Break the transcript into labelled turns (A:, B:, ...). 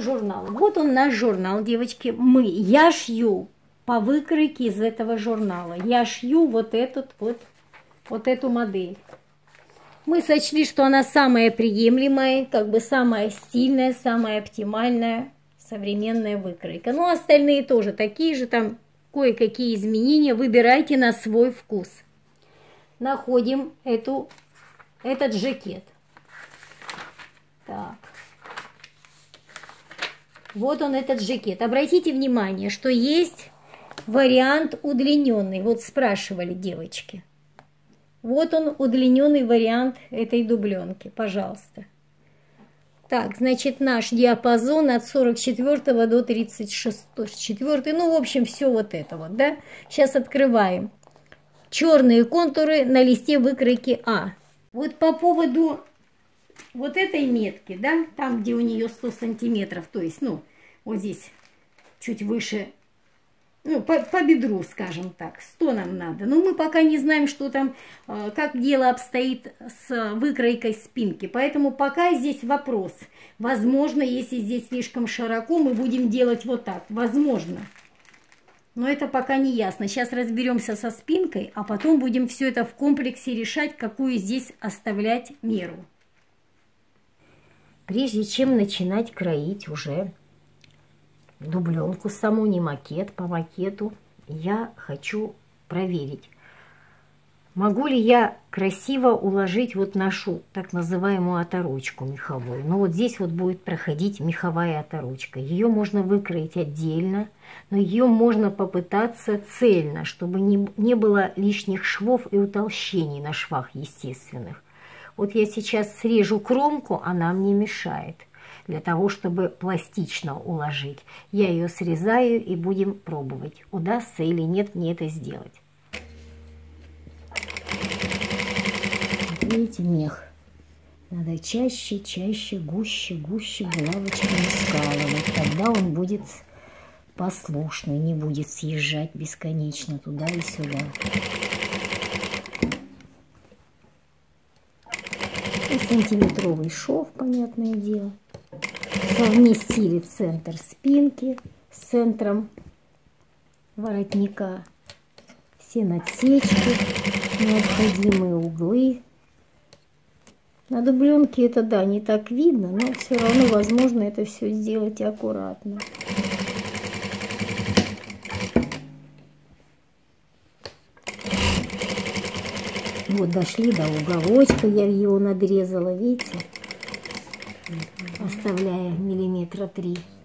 A: журнала. Вот он наш журнал, девочки. Я шью по выкройке из этого журнала. Я шью вот эту модель. Мы сочли, что она самая приемлемая, как бы самая стильная, самая оптимальная современная выкройка. Ну, остальные тоже такие же, там кое-какие изменения. Выбирайте на свой вкус. Находим этот жакет. Так. Вот он, этот жакет. Обратите внимание, что есть вариант удлиненный. Вот спрашивали девочки. Вот он, удлиненный вариант этой дубленки. Пожалуйста. Так, значит, наш диапазон от 44 до 34. Ну, в общем, все вот это вот, да? Сейчас открываем. Черные контуры на листе выкройки А. Вот по поводу вот этой метки, да, там, где у нее 100 сантиметров, то есть, ну, вот здесь чуть выше, ну, по бедру, скажем так, 100 нам надо. Но мы пока не знаем, что там, как дело обстоит с выкройкой спинки. Поэтому пока здесь вопрос. Возможно, если здесь слишком широко, мы будем делать вот так. Возможно. Но это пока не ясно. Сейчас разберемся со спинкой, а потом будем все это в комплексе решать, какую здесь оставлять меру. Прежде чем начинать кроить уже дубленку саму, не макет, по макету, я хочу проверить, могу ли я красиво уложить вот нашу так называемую оторочку меховую. Ну вот здесь вот будет проходить меховая оторочка. Ее можно выкроить отдельно, но ее можно попытаться цельно, чтобы не было лишних швов и утолщений на швах естественных. Вот я сейчас срежу кромку, она мне мешает. Для того, чтобы пластично уложить. Я ее срезаю и будем пробовать, удастся или нет мне это сделать. Видите, мех. Надо чаще, гуще булавочками скалывать. Тогда он будет послушный, не будет съезжать бесконечно туда и сюда. И сантиметровый шов, понятное дело. Совместили центр спинки с центром воротника. Все надсечки, необходимые углы. На дубленке это, да, не так видно, но все равно возможно это все сделать аккуратно. Вот дошли до уголочка, я его надрезала, видите? Оставляя миллиметра 3.